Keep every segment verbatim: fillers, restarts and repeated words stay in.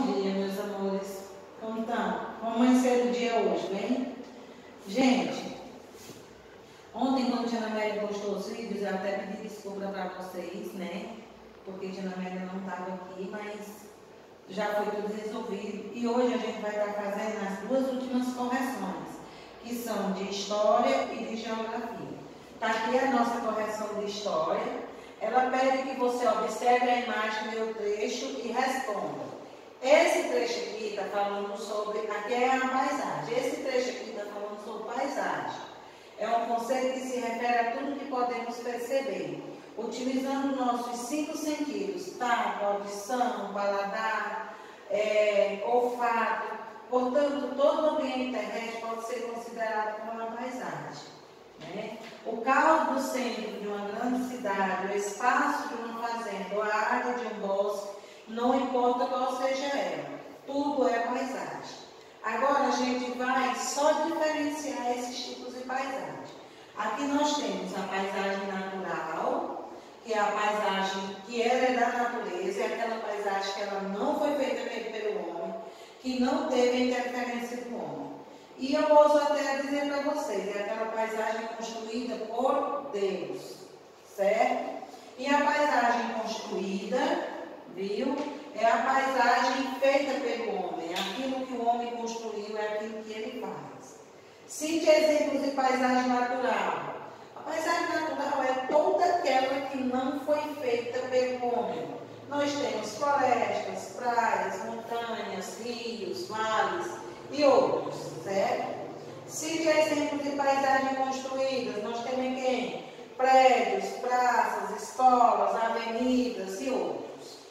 dia, meus amores. Como estão? Como amanheceu o dia hoje, bem? Gente, ontem quando a Tia Amélia postou os vídeos, eu até pedi desculpa para vocês, né? Porque a Tia Amélia não estava aqui, mas já foi tudo resolvido. E hoje a gente vai estar fazendo as duas últimas correções, que são de história e de geografia. Está aqui a nossa correção de história. Ela pede que você observe a imagem do trecho e responda. Esse trecho aqui está falando sobre, aqui é a paisagem, esse trecho aqui está falando sobre paisagem. É um conceito que se refere a tudo que podemos perceber, utilizando nossos cinco sentidos, tato, audição, paladar, é, olfato. Portanto, todo o ambiente terrestre pode ser considerado como uma paisagem. Né? O caos do centro de uma grande cidade, o espaço de uma fazenda, ou a área de um bosque, não importa qual seja ela, tudo é paisagem. Agora a gente vai só diferenciar esses tipos de paisagem. Aqui nós temos a paisagem natural, que é a paisagem que ela é da natureza, é aquela paisagem que ela não foi feita pelo homem, que não teve interferência do homem. E eu ouso até dizer para vocês, é aquela paisagem construída por Deus, certo? E a paisagem construída, viu? É a paisagem feita pelo homem. Aquilo que o homem construiu é aquilo que ele faz. Cite exemplos de paisagem natural. A paisagem natural é toda aquela que não foi feita pelo homem. Nós temos florestas, praias, montanhas, rios, vales e outros, certo? Cite exemplos de paisagem construídas. Nós temos quem? Prédios, praças, escolas, avenidas e outros.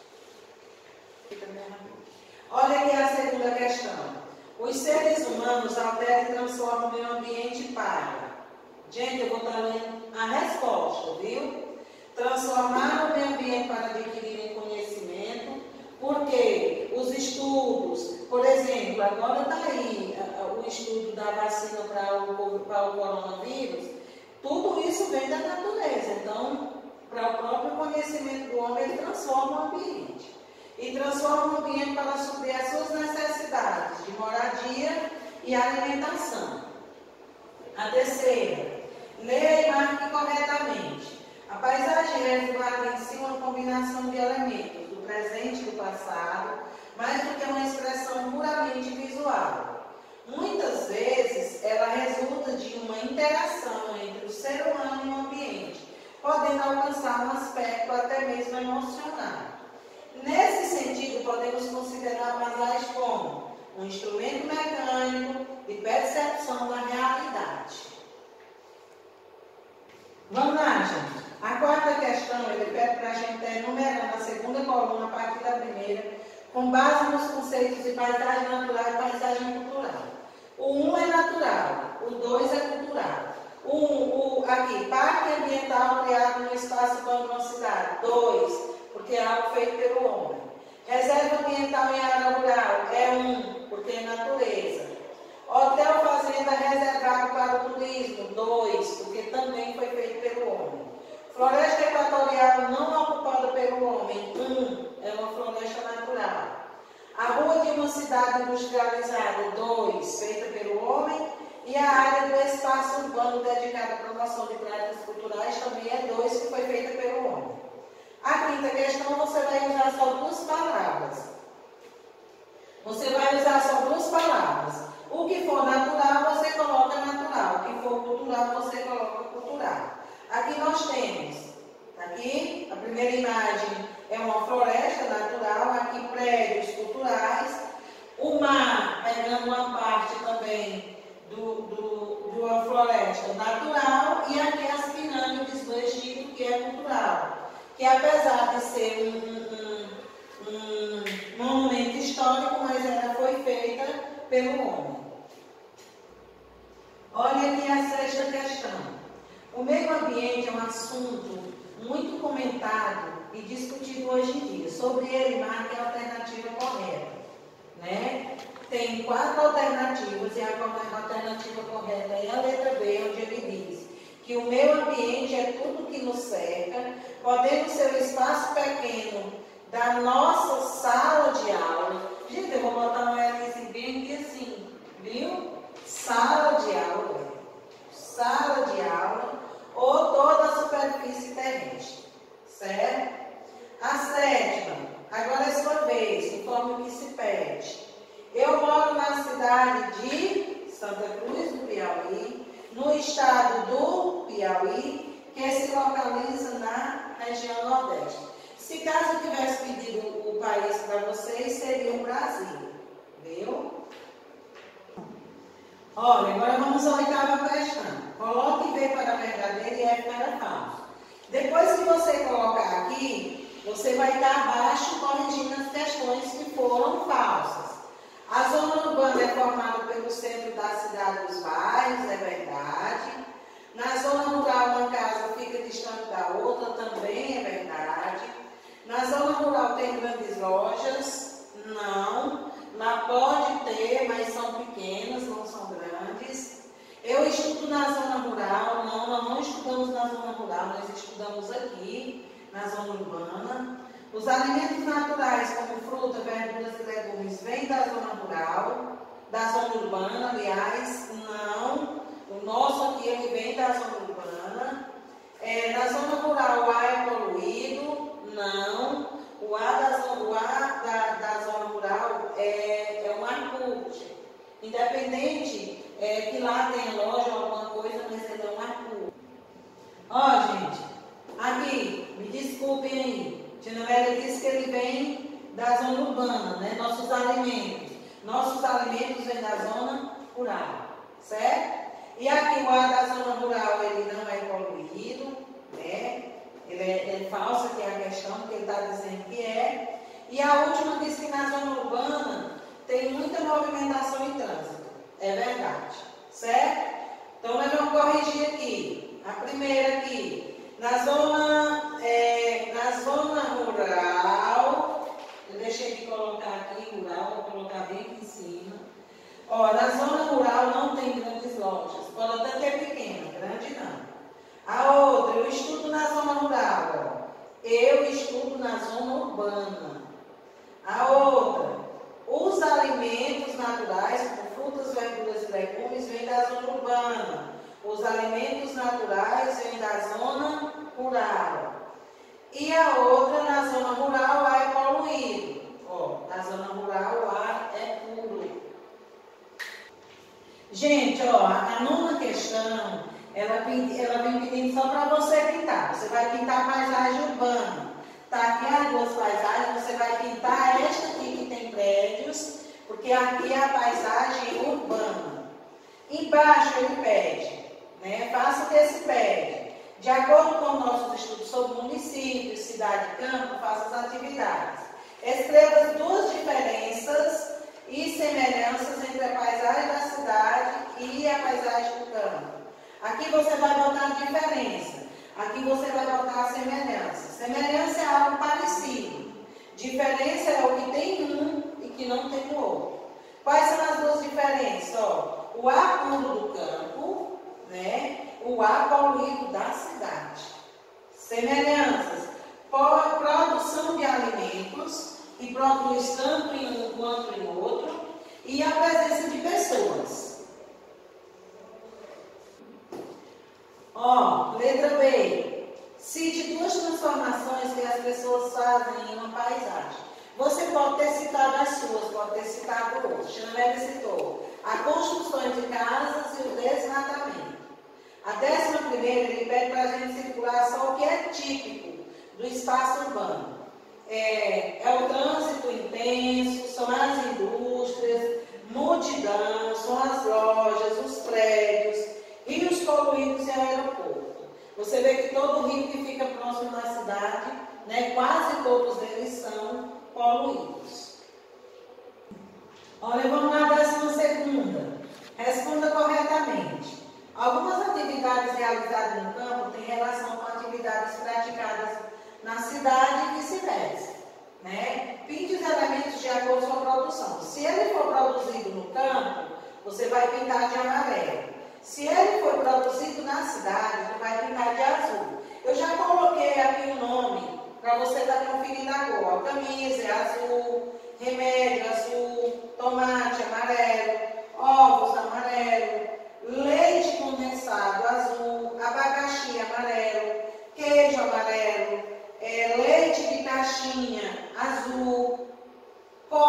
Olha aqui a segunda questão. Os seres humanos alteram e transformam o meio ambiente para... Gente, eu vou estar lendo a resposta, viu? Transformar o meio ambiente para adquirirem conhecimento, porque os estudos, por exemplo, agora está aí o estudo da vacina para o, para o coronavírus, tudo isso vem da natureza. Então, para o próprio conhecimento do homem, ele transforma o ambiente. E transforma o ambiente para suprir as suas necessidades de moradia e alimentação. A terceira, leia e marque corretamente. A paisagem resguarda em si uma combinação de elementos do presente e do passado, mais do que uma expressão puramente visual. Muitas vezes, ela resulta de uma interação entre o ser humano e o ambiente, podendo alcançar um aspecto até mesmo emocional. Nesse sentido, podemos considerar a paisagem como um instrumento mecânico de percepção da realidade. Vamos lá, gente. A quarta questão, ele pede para a gente estar enumerando a segunda coluna a partir da primeira, com base nos conceitos de paisagem natural e paisagem cultural. O um é natural, o dois é cultural. O, o, aqui, parque ambiental criado no espaço urbano de uma cidade. dois, porque é algo feito pelo homem. Reserva ambiental em área rural é um, porque é natureza. Hotel fazenda reservado para o turismo, dois, porque também foi feito pelo homem. Floresta equatorial não ocupada pelo homem, um, é uma floresta natural. A rua de uma cidade industrializada, dois, feita pelo homem. E a área do espaço urbano dedicada à promoção de práticas culturais também é dois, que foi feita pelo homem. A quinta questão, você vai usar só duas palavras. Você vai usar só duas palavras. O que for natural, você coloca natural. O que for cultural, você coloca cultural. Aqui nós temos, aqui, a primeira imagem é uma floresta natural, aqui prédios culturais. O mar, pegando uma parte também do, do, de uma floresta natural. E aqui as pirâmides do Egito, que é cultural. Que apesar de ser um, um, um monumento histórico, mas ela foi feita pelo homem. Olha aqui a sexta questão. O meio ambiente é um assunto muito comentado e discutido hoje em dia. Sobre ele, marque a alternativa correta. Né? Tem quatro alternativas e a alternativa correta é a letra B, onde ele diz que o meio ambiente é tudo que nos cerca, podendo ser o espaço pequeno da nossa sala de aula. Gente, pede. Eu moro na cidade de Santa Cruz do Piauí, no estado do Piauí, que se localiza na região Nordeste. Se caso eu tivesse pedido o país para vocês, seria o Brasil. Viu? Olha, agora vamos à oitava questão. Coloque V para verdadeiro e F para falso. Depois que você colocar aqui, você vai estar abaixo corrigindo as questões que foram falsas. A zona urbana é formada pelo centro da cidade dos bairros, é verdade. Na zona rural, uma casa fica distante da outra, também é verdade. Na zona rural tem grandes lojas? Não. Lá pode ter, mas são pequenas, não são grandes. Eu estudo na zona rural? Não, nós não estudamos na zona rural, nós estudamos aqui, na zona urbana. Os alimentos naturais, como fruta, verduras e legumes, vêm da zona rural, da zona urbana, aliás, não. O nosso aqui, ele vem da zona urbana. É, na zona rural, o ar é poluído? Não. O ar da zona, o ar da, da zona rural é, é um ar puro. Independente é, que lá tenha loja ou alguma coisa, mas ele é um ar puro. Ó, gente, aqui, me desculpem aí. Tia Noélia disse que ele vem da zona urbana, né? Nossos alimentos. Nossos alimentos vêm da zona rural, certo? E aqui o ar da zona rural, ele não é poluído, né? Ele é, é falso, que é a questão, que ele está dizendo que é. E a última diz que na zona urbana tem muita movimentação em trânsito. É verdade, certo? Então nós vamos corrigir aqui. A primeira aqui, na zona, é, na zona rural, eu deixei de colocar aqui rural, vou colocar bem aqui em cima. Ó, na zona rural não tem grandes lojas, pode até ter pequena, grande não. A outra, eu estudo na zona rural, ó. Eu estudo na zona urbana. A outra, os alimentos naturais, como frutas, verduras e legumes, vêm da zona urbana. Os alimentos naturais vêm da zona rural. E a outra, na zona rural, o ar é poluído. Ó, na zona rural, o ar é puro. Gente, ó, a nona questão, ela, ela vem pedindo só para você pintar. Você vai pintar a paisagem urbana. Tá aqui as duas paisagens, você vai pintar esta aqui que tem prédios, porque aqui é a paisagem urbana. Embaixo ele pede, né? Faça o que se pede. De acordo com nossos estudos sobre municípios, cidade e campo, faça as atividades. Escreva as duas diferenças e semelhanças entre a paisagem da cidade e a paisagem do campo. Aqui você vai botar a diferença. Aqui você vai botar a semelhança. Semelhança é algo parecido. Diferença é o que tem um e que não tem o outro. Quais são as duas diferenças? Ó, o ar puro do campo, né? O ar poluído da cidade. Semelhanças. Produção de alimentos, que produz tanto em um quanto em outro, e a presença de pessoas. Ó, letra B. Cite duas transformações que as pessoas fazem em uma paisagem. Você pode ter citado as suas, pode ter citado outras. Chanel citou a construção de casas e o desmatamento. A décima primeira, ele pede para a gente circular só o que é típico do espaço urbano. É, é o trânsito intenso, são as indústrias, multidão, são as lojas, os prédios, rios poluídos e aeroporto. Você vê que todo rio que fica próximo da cidade, né, quase todos eles são poluídos. Olha, vamos na décima segunda. Responda corretamente. Algumas atividades realizadas no campo têm relação com atividades praticadas na cidade e vice-versa, né? Pinte os elementos de acordo com a produção. Se ele for produzido no campo, você vai pintar de amarelo. Se ele for produzido na cidade, você vai pintar de azul. Eu já coloquei aqui o nome para você estar conferindo a cor. Camisa é azul, remédio azul, tomate amarelo, ovos amarelo, leite condensado azul, abacaxi amarelo, queijo amarelo, é, leite de caixinha azul, couve amarelo.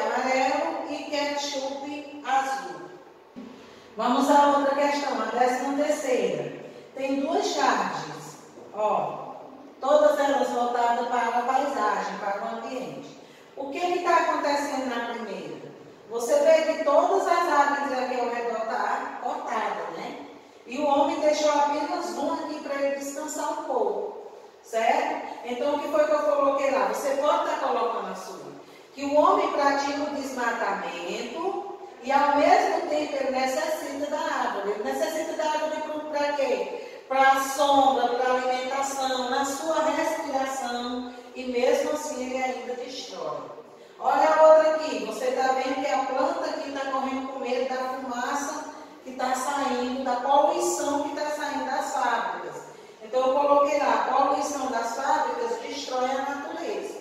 amarelo e ketchup azul. Vamos à outra questão, a décima terceira. Tem duas charges, ó, todas elas voltadas para a paisagem, para o ambiente. O que está acontecendo na primeira? Você vê que todas as árvores aqui ao redor estão cortadas, né? E o homem deixou apenas uma aqui para ele descansar um pouco, certo? Então, o que foi que eu coloquei lá? Você pode estar colocando a sua. Que o homem pratica o desmatamento e, ao mesmo tempo, ele necessita da árvore. Ele necessita da árvore para quê? Para a sombra, para a alimentação, na sua respiração, e mesmo assim ele ainda destrói. Olha a outra aqui, você está vendo que a planta aqui está correndo com medo da fumaça que está saindo, da poluição que está saindo das fábricas. Então eu coloquei lá, a poluição das fábricas destrói a natureza.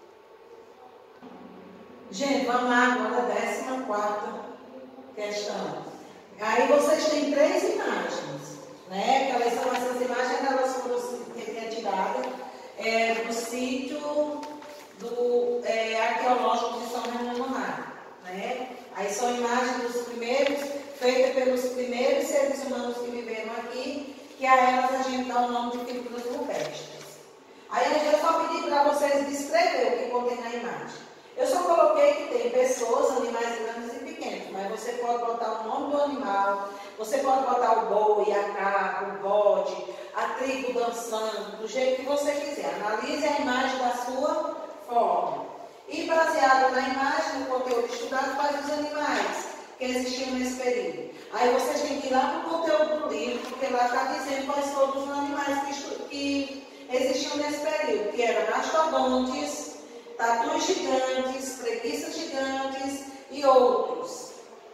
Gente, vamos lá agora, décima quarta questão. Aí vocês têm três imagens, né? Aquelas são essas imagens, elas foram retiradas é, do sítio do é, arqueológico de São Raimundo Nonato, né? Aí são imagens dos primeiros, feitas pelos primeiros seres humanos que viveram aqui, que a elas a gente dá o nome de figuras rupestres. Aí eu só pedi para vocês descrever o que contém na imagem. Eu só coloquei que tem pessoas, animais grandes e pequenos, mas você pode botar o nome do animal, você pode botar o boi, a cabra, o bode, a tribo dançando, do jeito que você quiser. Analise a imagem da sua forma. E baseado na imagem, no conteúdo estudado, faz os animais que existiam nesse período. Aí vocês têm que ir lá para o conteúdo do livro, porque lá está dizendo quais foram os animais que, que existiam nesse período, que eram mastodontes, tatus gigantes, preguiças gigantes e outros.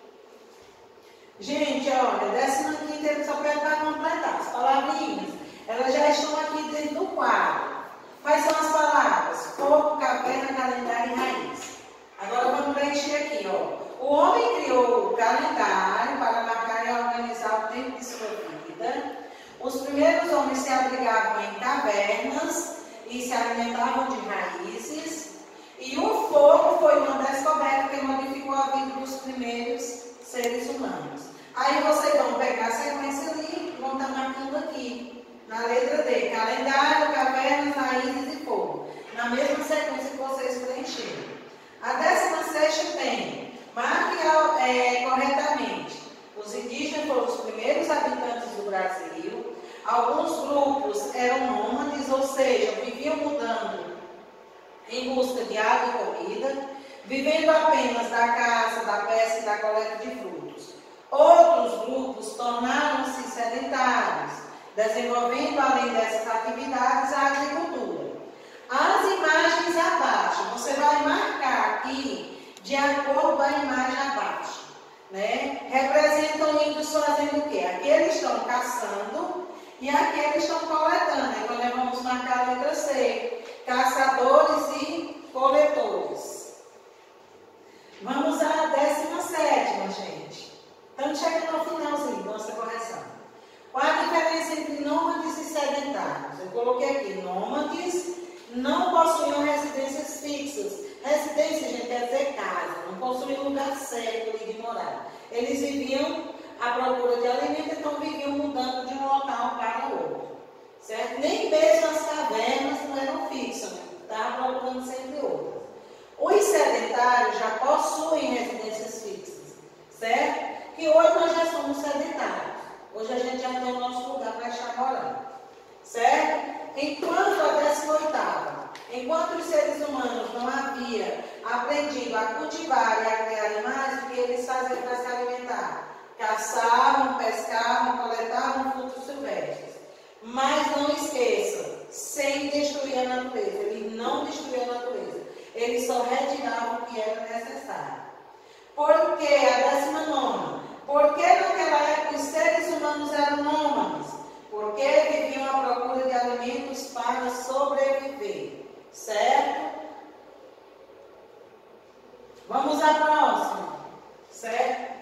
Gente, olha, décima quinta ele só pede para completar. As palavrinhas, elas já estão aqui dentro do quadro. Quais são as palavras? Corpo, caverna, calendário e raiz. Agora vamos preencher aqui, ó. O homem criou o calendário para marcar e organizar o tempo de sua vida. Os primeiros homens se abrigavam em cavernas e se alimentavam de raízes. E o fogo foi uma descoberta que modificou a vida dos primeiros seres humanos. Aí vocês vão pegar a sequência ali e vão estar marcando aqui, na letra D, calendário, cavernas, raízes e fogo. Na mesma sequência que vocês preencheram. A décima sexta tem, marque é, corretamente. Os indígenas foram os primeiros habitantes do Brasil. Alguns grupos eram nômades, ou seja, viviam mudando em busca de água e comida, vivendo apenas da caça, da pesca e da coleta de frutos. Outros grupos tornaram-se sedentários, desenvolvendo, além dessas atividades, a agricultura. As imagens abaixo, você vai marcar aqui de acordo com a imagem abaixo, né? Representam índios fazendo o quê? Aqueles estão caçando e aqueles estão coletando. Então, nós vamos marcar a letra C. Caçadores e coletores. Vamos à décima sétima, gente. Estamos chegando ao finalzinho da nossa correção. Qual a diferença entre nômades e sedentários? Eu coloquei aqui, nômades não possuíam residências fixas. Residência, gente, quer dizer casa. Não possuíam lugar certo ali de morar. Eles viviam à procura de alimento, então viviam mudando de um local para outro. Certo? Nem mesmo as cavernas não eram fixas, tá? Procurando sempre outras. Os sedentários já possuem residências fixas, certo? Que hoje nós já somos sedentários. Hoje a gente já tem o nosso lugar para estar morando, certo? Enquanto a décima oitava, enquanto os seres humanos não haviam aprendido a cultivar e a criar animais, o que eles faziam para se alimentar? Caçavam, pescavam, coletavam frutos silvestres. Mas não esqueça, sem destruir a natureza. Ele não destruiu a natureza. Ele só retiravam o que era necessário. Por que a décima nona? Porque naquela época os seres humanos eram nômades. Porque viviam à procura de alimentos para sobreviver. Certo? Vamos à próxima. Certo?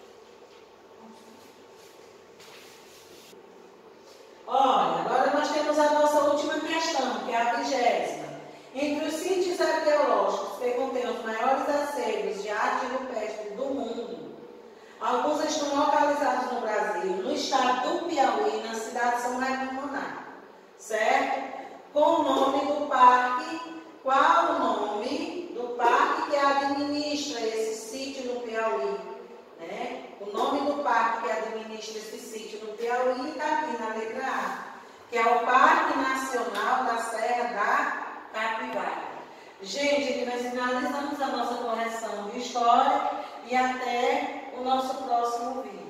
Olha, agora nós temos a nossa última questão, que é a vigésima. Entre os sítios arqueológicos que contém os maiores acervos de arte rupestre do mundo. Alguns estão localizados no Brasil, no estado do Piauí, na cidade de São Raimundo Nonato, certo? Com o nome do parque, qual o nome do parque que administra esse sítio no Piauí? Né? O nome do parque que administra esse sítio no Piauí está aqui na letra A, que é o Parque Nacional da Serra da Capivara. Gente, aqui nós finalizamos a nossa correção de história e até o nosso próximo vídeo.